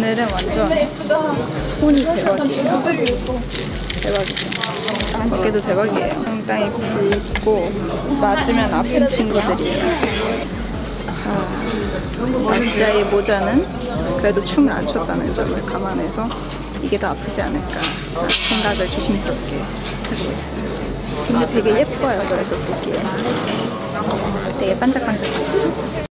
오늘은 완전 손이 대박이에요. 대박이죠. 밖에도 대박이에요. 상당히 붉고 맞으면 아픈 친구들이에요. 러시아의 모자는 그래도 춤을 안 췄다는 점을 감안해서 이게 더 아프지 않을까 생각을 조심스럽게 하고 있어요. 근데 되게 예뻐요. 그래서 보기에 되게 반짝반짝반짝.